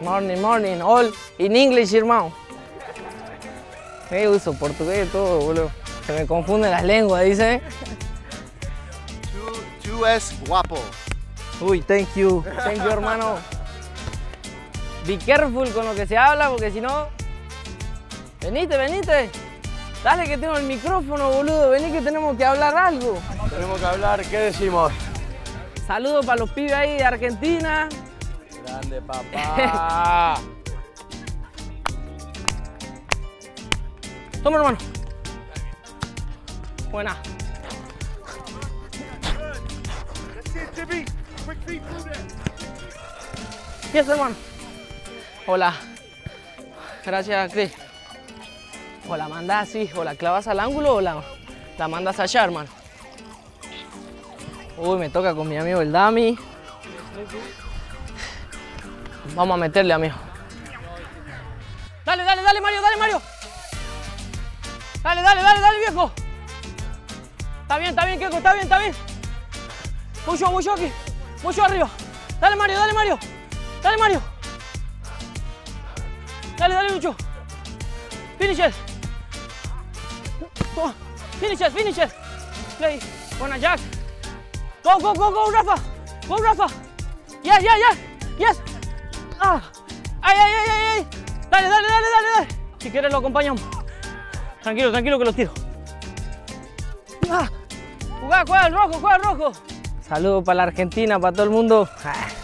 Morning, morning. All in English, irmão. Uso portugués y todo, boludo. Se me confunden las lenguas, dice. Tú es guapo. Uy, thank you, hermano. Be careful con lo que se habla, porque si no... Venite, venite. Dale que tengo el micrófono, boludo. Vení que tenemos que hablar algo. Tenemos que hablar, ¿qué decimos? Saludos para los pibes ahí de Argentina. Grande, papá. Toma, hermano. Buena. Yes, hermano. Hola. Gracias, Chris. O la mandas así, o la clavas al ángulo o la mandas allá, hermano. Uy, me toca con mi amigo el Dami. Vamos a meterle, amigo. Dale, dale, dale, Mario, dale, Mario. Dale, dale, dale, dale, viejo. Está bien, Keiko, está bien, está bien. Voy yo aquí. Voy yo arriba. Dale, Mario, dale, Mario. Dale, Mario. Dale, dale, Lucho. Finish it. Finish it, finish it. Play. Buena, Jack. Go, go, go, go, Rafa. Go, Rafa. Yes, yes, yes. Yes. Ah. Ay, ay, ay, ay, ay. Dale, dale, dale, dale, dale. Si quieres lo acompañamos. Tranquilo, tranquilo que los tiro. Ah. Juega el rojo, juega el rojo. Saludos para la Argentina, para todo el mundo.